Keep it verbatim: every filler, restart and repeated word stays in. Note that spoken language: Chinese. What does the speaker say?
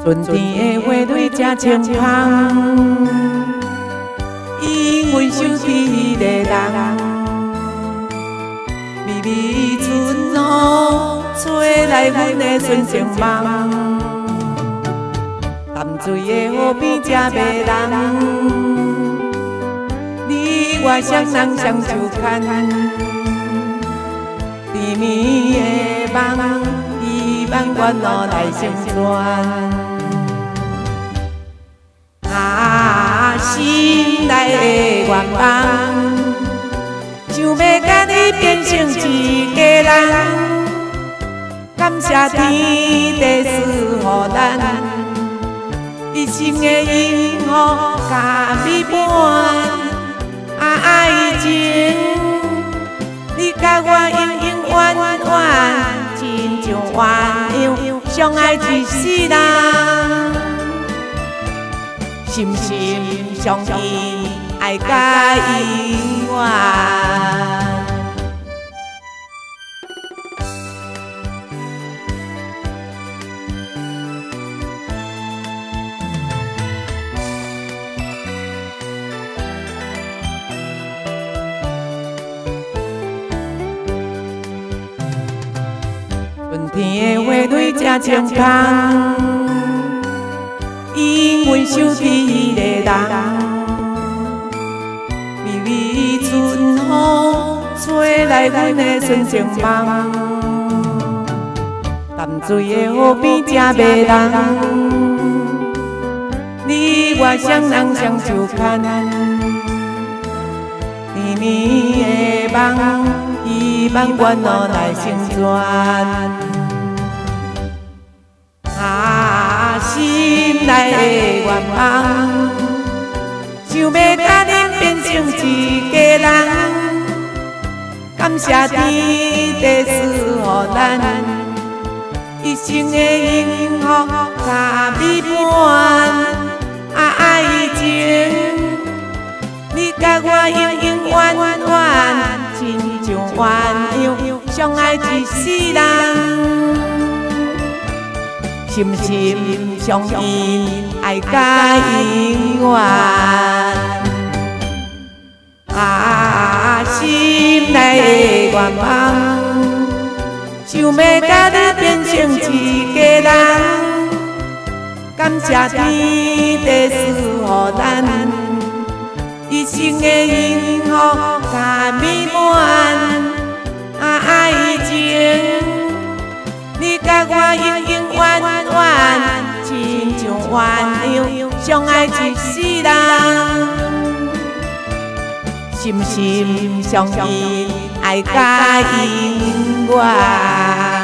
春天的花蕊正清香，因为想起迄个人。微微春雨吹来阮的纯情梦，淡水的河边才迷人，你我双人双手牵，甜蜜的梦，希望愿落来成全。啊，心内的愿望，想要甲你变成一家人，感谢天地赐予咱一生的幸福甲美满。啊，爱情，你甲我永永远远，亲像鸳鸯相爱一世人。心心相印，爱甲永远。春天的花蕊正清香，因为想起迄个人。微微春雨吹来阮的纯情梦，淡水的河边正迷人，你我双人双手牵，甜蜜的梦，希望愿落来成全。啊，心内的愿望，想要甲你变成一家人，感谢天地赐予咱一生的幸福甲美满。啊，爱情，你甲我永永远远，亲像鸳鸯相爱一世人。心心相印，爱甲永远。啊，心内的愿望，想要甲你变成一家人，感谢天地赐予咱一生的幸福甲美满。啊，爱情，你甲我永永远远，亲像鸳鸯相爱一世人。心心相印，爱甲永远。